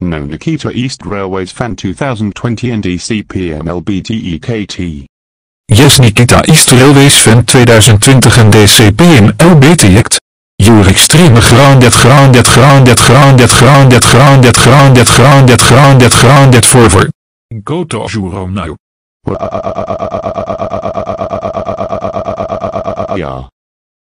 No Nikita East Railways Fan 2020 NDCP MLBT EKT. Yes Nikita East Railways Fan 2020 NDCP MLBT. Your extreme grounded forward. Go to Zero now. Ja.